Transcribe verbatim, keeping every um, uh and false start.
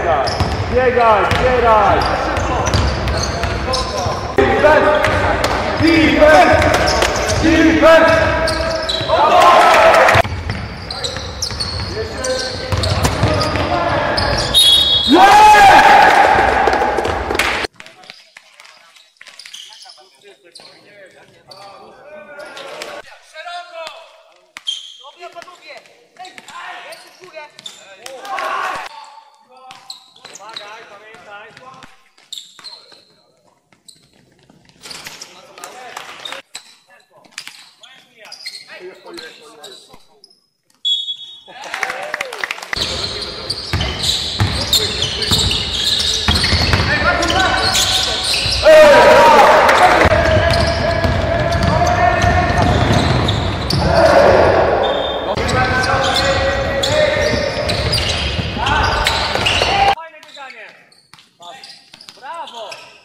biegaj, biegaj, zbieraj! Defense! Defense! Defense! Szeroko! Dobrze, po drugie! Ej, jeszcze w górę! Pomagaj, pamiętaj! Fajne bieganie! Brawo!